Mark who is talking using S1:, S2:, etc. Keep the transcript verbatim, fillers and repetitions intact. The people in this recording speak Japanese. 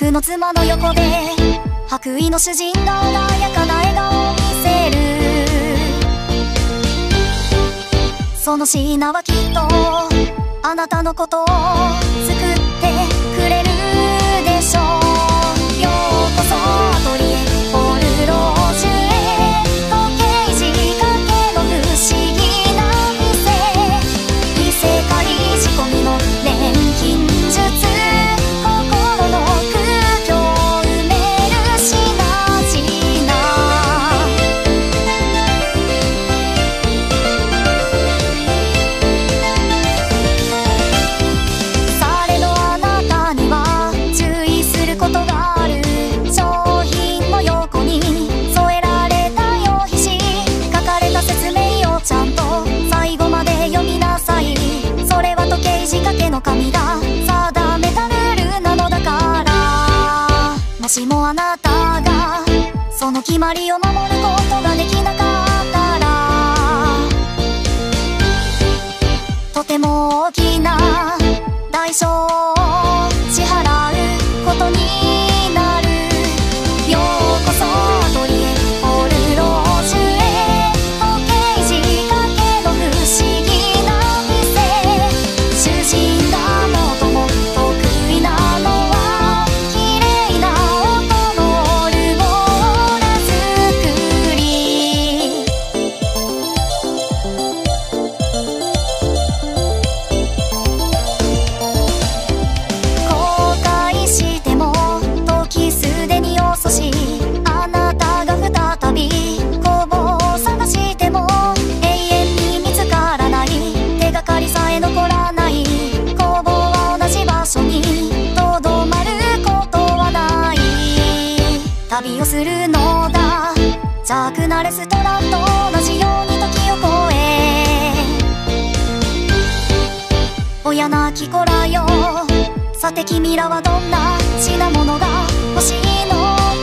S1: 僕の妻の横で白衣の主人が穏やかな笑顔を見せる。そのシーナはきっとあなたのことを救ってくれるでしょう。ようこそアトリエポールロージュへ、時計仕掛けの不思議な店、異世界仕込みの錬金術、心の空虚を埋める品々。されどあなたには注意することがある。商品の横に添えられた用紙、書かれた説明をちゃんと最後まで読みなさい。それは時計仕掛けの神が定めたルールなのだから。もしもあなたがその決まりを守ることができなかったら、とても大きな代償を支払うことになる。ようこそアトリエポールロージュへ、時計仕掛けの不思議な店、主人が最も得意なのは綺麗な音のオルゴーラ作り。後悔しても時すでに遅し、あなたが再び工房を探しても永遠に見つからない。手がかりさえ残らない工房は同じ場所にとどまることはない。旅をするのだ邪悪なレストランと同じように時を越え、親なき子らよ、さて君らはどんな品物が欲しいの